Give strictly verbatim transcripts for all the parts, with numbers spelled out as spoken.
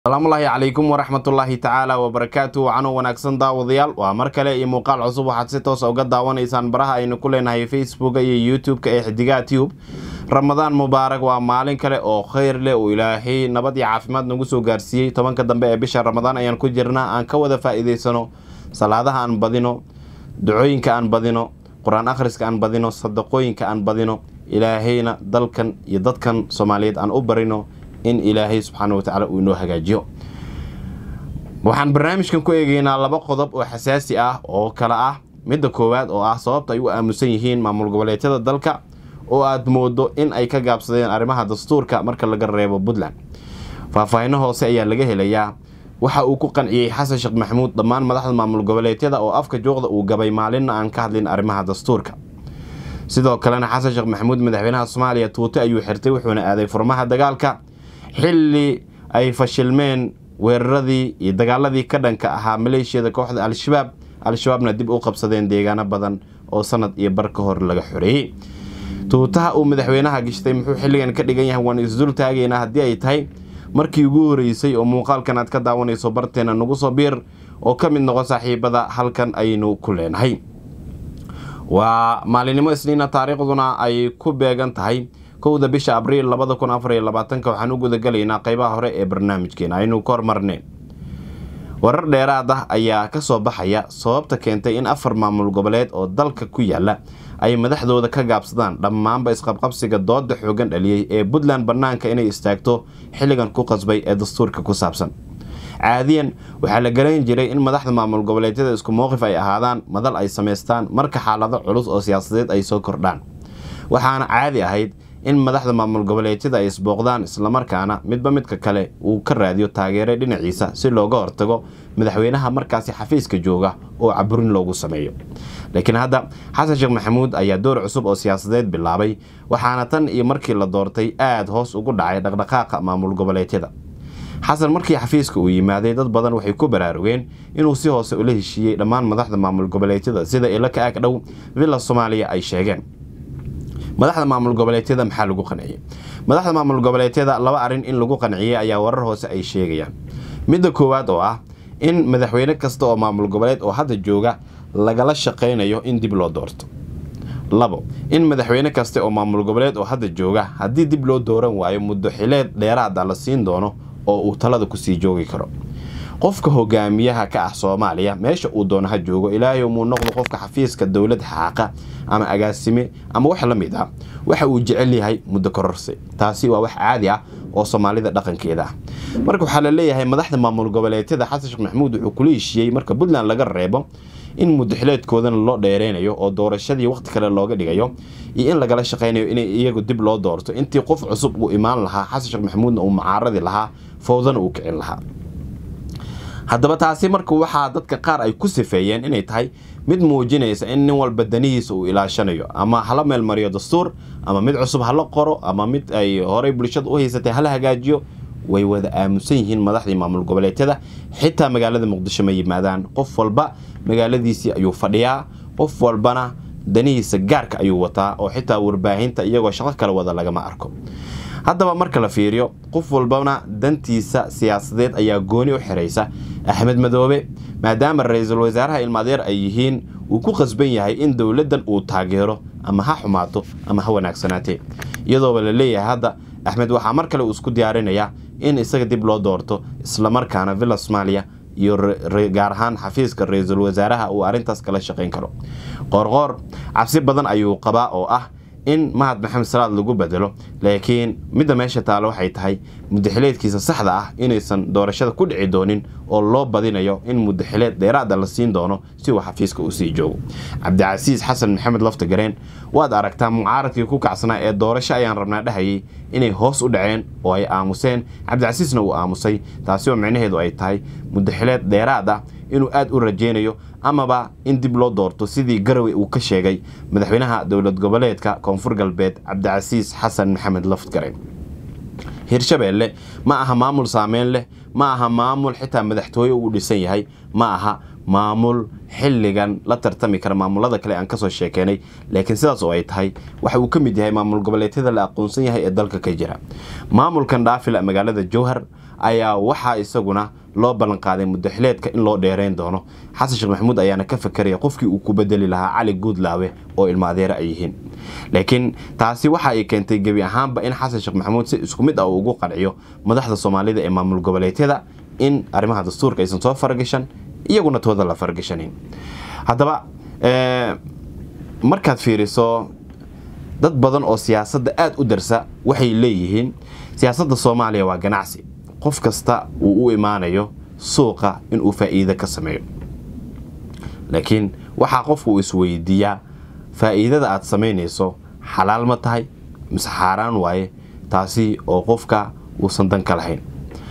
السلام الله عليكم ورحمة الله تعالى وبركاته وعنو ونكسن داوديال ومركلة يموقع عصوب وحد ستوس أو قد داوان إيسان براها إنو كلنا هاي فيسبوك أي يوتيوب كإحدقاء تيوب رمضان مبارك ومالين كله أو خير له وإلهي نبضي عافمات نقصو قارسي طبعا كدن بقى بشهر رمضان أيان كجرنا أن كوذا فائدة سنو صلاة أن بدينو دعوين كأن بدينو قرآن أخرس كأن بدينو صدقوين كأن بدينو إلهينا دلكن يددكن صوماليد أن أبرينو in ilaahay subxaanahu wa ta'ala uu inoo hagaajiyo waxaan barnaamijkan ku eegaynaa laba qodob oo xasaasi ah oo kala ah midda koowaad oo ah sababta ay u aamusan yihiin maamul goboleedyada dalka oo aad moodo in ay ka gaabsadeen arrimaha dastuurka marka laga reebo Puntland faahfaahin hoose ayaa laga helayaa waxa uu ku qanciyay Xasan Sheekh Maxamuud dhammaan madaxda maamul goboleedyada oo afka joogda uu gabay maalinna aan ka hadlin arrimaha dastuurka sidoo kalena Xasan Sheekh Maxamuud madaxweynaha Soomaaliya tuuto ayuu xirtay wuxuuna aaday furmaha dagaalka xilli ay fashilmeen weeraradii iyo dagaaladii ka dhanka ahaa maleeshiyada kooxda al-shabaab al-shabaabna dib u qabsadeen deegaano badan oo sanad iyo bar ka hor laga xoreeyay tuutaha uu madaxweynaha gashtay muxuu xilligan ka dhigan yahay waan isdul taagayna haddii ay tahay markii ugu horeysay oo muuqaalkan aad ka daawanayso barteena nagu soo biir oo ka mid noqon saaxiibada halkan aynu ku leenahay waa maalinimo isniina taariikhduna ay ku beegan tahay kowda bisha abriil labada kun afar iyo labaatanka waxaan u guda galaynaa qaybaha hore ee barnaamijkeena aynu ka hormarnay warar dheeraad ah ayaa ka soo baxaya sababta keentay in afar maamul goboleed oo dalka ku yaala ay madaxdooda ka gaabsadaan dhammaanba isqabqabsiga dooda xoogan dhaliyay ee Puntland banaanka inay istaagto xilligan ku qasbay ee dastuurka ku saabsan caadiyan waxaa la garan jiray in madaxda maamul goboleedyada isku mowqif ay ahaadaan madal ay sameystaan marka xaalado culus oo siyaasadeed ay soo kordhaan waxaana caadi ahayd in madaxda maamul goboleedyada ay isbooqdaan isla markaana midba midka kale uu ka raadiyo taageero dhinaciisa si looga hortago madaxweynaha markaasi xafiiska jooga oo caburin loogu sameeyo laakiin hadda Xasan Sheekh Maxamuud ayaa door cusub oo siyaasadeed bilaabay waxaana tan iyo markii la doortay aad hoos ugu dhacay dhaqdhaqaaqa maamul goboleedyada Xasan markii xafiiska uu yimaaday dad badan waxay ku baraarugeen inuu si hoose u la heshiiyay dhammaan madaxda maamul goboleedyada sida ila ka ag dhow Villa Soomaaliya ay sheegeen madaxda maamul goboleedyada maxaa lagu qanciyay madaxda maamul goboleedyada laba arin in lagu qanciyay ayaa warar hoose ay sheegayaan midda koowaad oo ah in madaxweyne kasta oo maamul goboleed oo hadda jooga lagala shaqeynayo in dib loo doorto labo in madaxweyne kasta oo maamul goboleed oo hadda jooga haddii dib loo dooran waayo muddo xileed dheeraad ah la siin doono oo uu talada ku sii joogi karo qofka hogaamiyaha ka ah Soomaaliya meesha uu doonaha joogo ilaahay uu noqdo qofka xafiiska dawladda xaaqa ama agaasime ama wax la mid ah waxa uu jecel yahay muddo kororsi taasi waa wax caadi ah oo Soomaalida dhaqankeeda ah marka waxa la leeyahay madaxda maamul goboleedyada Xasan Sheekh Maxamuud wuxuu ku leeshiyay marka Puntland laga reebo in muddo xileedkoodan loo dheereynayo oo doorashadii waqti kale looga dhigayo iyo in laga la shaqeynayo in iyagu dib loo doorto intii qof cusub uu imaan lahaa Xasan Sheekh Maxamuudna uu mucaaradi lahaa fawdan uu kicin lahaa haddaba taasi markuu waxaa dadka qaar ay ku sifeeyeen inay tahay mid muujinaysa in nin walba danihiisa uu ilaashanayo ama hala meel mariyo dastuur ama mid cusub hala qoro ama mid ay horey bulshada u haysatay hala hagaajiyo way wada aamusan yihiin madaxdii maamul goboleedyada xitaa magaalada Muqdisho ma yimaadaan qof walba magaaladiisii ayuu fadhiyaa qof walbana danihiisa gaarka ayuu wataa oo xitaa warbaahinta iyagoo shaqo kala wada lagama arko haddaba marka la fiiriyo qof walbana dantiisa siyaasadeed ayaa gooni u xireysa Axmed Madoobe maadaama ra'iisul wasaaraha ilmaadeer ay yihiin uu ku qasban yahay in dawladdan uu taageero ama ha xumaato ama ha wanaagsanaatee iyadoo la leeyahay hadda Axmed waxa mar kale uu isku diyaarinayaa in isaga dib loo doorto isla markaana Villa Soomaaliya iyo gaar ahaan xafiiska ra'iisul wasaaraha uu arintaas kala shaqeyn karo qorqor cabsi badan ayuu qabaa oo ah in Mahad Maxamed Salaad lagu bedelo laakiin midda meesha taalo waxay tahay muddaxileedkiisa saxda ah inaysan doorashada ku dhici doonin oo loo badinayo in muddaxileed dheeraad la siin doono si uu xafiiska u sii joogo Cabdicasiis Xasan Maxamed Laftagareen waad aragtaa mucaaradkii ku kacsanaa ee doorasho ayaan rabnaa dhahayay inay hoos u dhaceen oo ay aamuseen Cabdicasiisna uu aamusay taasi oo macnaheedu ay tahay muddaxileed dheeraad ah inuu aad u rajeynayo amaba in dib loo doorto sidii Garowe uu ka sheegay madaxweynaha dawlad goboleedka Koonfur Galbeed Cabdicasiis Xasan Maxamed Laftagareen Hirshabeelle ma aha maamul saameyn leh ma aha maamul xitaa madaxtooyo uu dhisan yahay ma aha maamul xilligan la tartami kara maamulada kale aan ka soo sheekeynay laakiin sidaas oo ay tahay waxa uu ka mid yahay maamul goboleedyada la aqoonsan yahay ee dalka ka jira maamulkan dhaafila magaalada Jowhar ayaa waxaa isaguna loo ballan qaaday muddaxileedka in loo dheereyn doono xasan sheekh maxamuud ayaana ka fakaraya qofkii uu ku bedeli lahaa cali guudlaawe oo ilma adeer ay yihiin laakiin taasi waxa ay keentay gebi ahaanba in xasan sheekh maxamuud si isku mid ah uu ugu qanciyo madaxda Soomaalida ee maamul goboleedyada in arrimaha dastuurka aysan soo faragashan iyaguna tooda la faragashanin haddaba ee markaad fiiriso dad badan oo siyaasadda aad u darsa waxay leeyihiin siyaasadda Soomaaliya waa ganacsi qof kasta uu u imaanayo suuqa in uu faa'iido ka sameeyo laakiin waxa qofku isweydiiyaa faa'iidada aad sameynayso xalaal ma tahay mise xaraan waaye taasi oo qofka uusan dan ka lahayn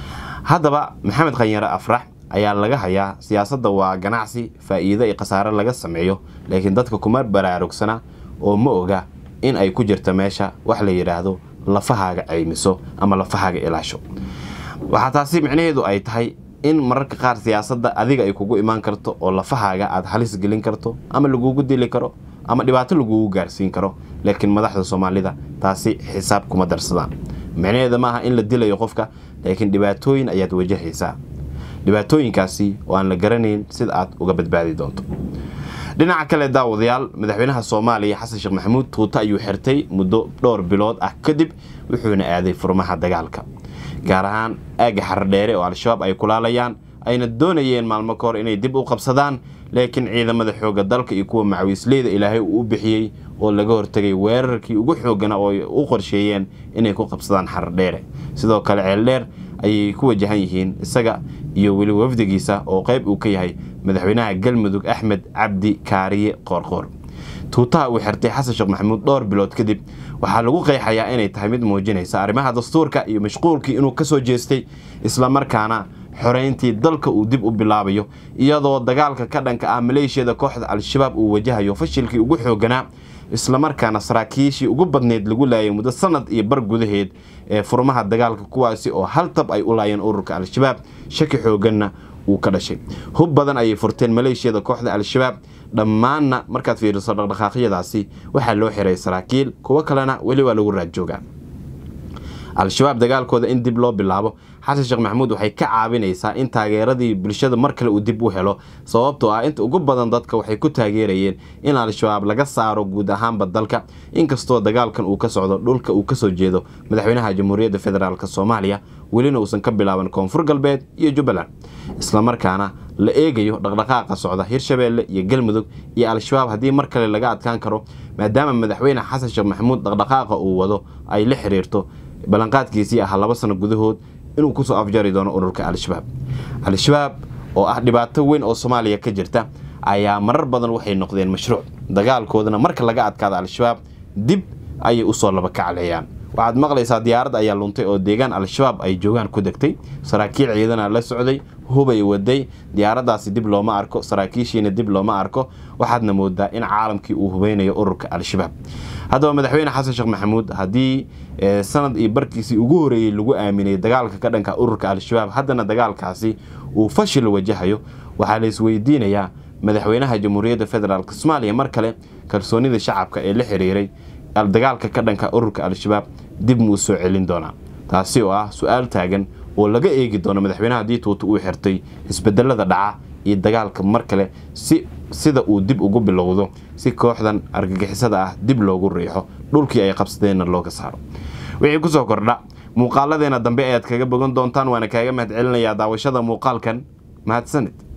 haddaba maxamed qanyare afrax ayaa laga hayaa siyaasadda waa ganacsi faa'iido iyo khasaare laga sameeyo laakiin dadka kuma baraarugsana oo ma oga in ay ku jirto meesha wax la yiraahdo lafahaaga caymiso ama lafahaaga ilaasho waxa taasi macnaheedu ay tahay in mararka qaar siyaasadda adiga ay kugu imaan karto oo lafahaaga aad halis gelin karto ama lagugu dili karo ama dhibaato lagugu gaarsiin karo laakiin madaxda Soomaalida taasi xisaab kuma darsadaan macnaheedu ma aha in la dilayo qofka laakiin dhibaatooyin ayaad wajahaysaa dhibaatooyinkaasi oo aan la garanayn sida aad uga badbaadi doonto dhinaca kale daawadayaal madaxweynaha Soomaaliya xasan sheekh maxamuud tuuta ayuu xirtay muddo dhowr bilood ah kadib wuxuuna aaday furmaha dagaalka gaar ahaan aaga Xardheere oo al-shabaab ay kulaalayaan ayna doonayeen maalmo ka hor inay dib u qabsadaan laakiin ciidamada xooga dalka iyo kuwa macawiisleyda Ilaahay uu bixiyay oo laga hortagay weerarkii ugu xoogana oo u qorsheeyeen inay ku qabsadaan Xardheere sidoo kale Ceeldheer ay ku wajahan yihiin isaga iyo wali wafdigiisa oo qayb uu ka yahay madaxweynaha Galmudug Axmed Cabdi Kaariye Qoorqoor tuutaha uu xirtay xasan sheekh maxamuud dhowr bilood kadib waxa lagu qeexayaa inay tahay mid muujinaysa arrimaha dastuurka iyo mashquulkii inuu ka soo jeestay isla markaana xoreyntii dalka uu dib u bilaabayo iyadoo dagaalka ka dhanka ah Maleeshiyada kooxda al-shabaab uu wajahayo fashilkii ugu xoogana isla markaana saraakiishii ugu badneed lagu laayay muddo sanad iyo bar gudaheed ee furmaha dagaalka kuwaasi oo hal tab ay u laayeen ururka al-shabaab shaki xooganna uu ka dhashay hub badan ay furteen Maleeshiyada kooxda al-shabaab dhammaanna markaad fiiriso dhaqdhaqaaqyadaasi waxa loo xiray saraakiil kuwa kalena wali waa lagu raad joogaa al-shabaab dagaalkooda in dib loo bilaabo xasan sheekh maxamuud waxay ka caawinaysaa in taageeradii bulshada mar kale uu dib u helo sababtoo ah inta ugu badan dadka waxay ku taageerayeen in al-shabaab laga saaro guud ahaanba dalka inkastoo dagaalkan uu ka socdo dhulka uu ka soo jeedo madaxweynaha jamhuuriyadda federaalka Soomaaliya welina uusan ka bilaaban koonfur galbeed iyo Jubbaland isla markaana la eegayo dhaqdhaqaaqa socda Hirshabeelle iyo Galmudug iyo al-shabaab hadii mar kale laga adkaan karo maadaama madaxweynaha xasan sheekh maxamuud dhaqdhaqaaqa uu wado ay la xiriirto balanqaadkiisii ah laba sano gudahood inuu ku soo afjari doono ururka al-shabaab al-shabaab oo ah dhibaato weyn oo Soomaaliya ka jirta ayaa marar badan waxay noqdeen mashruuc dagaalkoodana marka laga adkaado al-shabaab dib ayay u soo laba kaclayaan waxaad maqlaysaa diyaarad ayaa luntay oo deegaan al-shabaab ay joogaan ku degtay saraakiil ciidana la socday hubay waday diyaaradaasi dib looma arko saraakiishiina dib looma arko waxaadna moodaa in caalamkii uu hubeynayo ururka al-shabaab haddaba madaxweyne xasan sheekh maxamuud hadii sanad iyo barkiisii ugu horeeyay lagu aaminay dagaalka ka dhanka ururka al-shabaab haddana dagaalkaasi uu fashil wajahayo waxaa la isweydiinayaa madaxweynaha jamhuuriyadda federaalka Soomaaliya mar kale kalsoonida shacabka ee la xiriiray dagaalka ka dhanka ururka al-shabaab dib mu soo celin doona taasi oo ah su'aal taagan oo laga eegi doono madaxweynaha hadii tuuta uu xirtay isbedelada dhaca iyo dagaalka mar kale si sida uu dib ugu bilowdo si kooxdan argagixisada ah dib loogu riixo dhulkii ay qabsadeen looga saaro wixii ku soo kordha muuqaaladeena dambe ayaad kaga bogan doontaan waana kaaga mahad celinayaa daawashada muuqaalkan mahadsanid.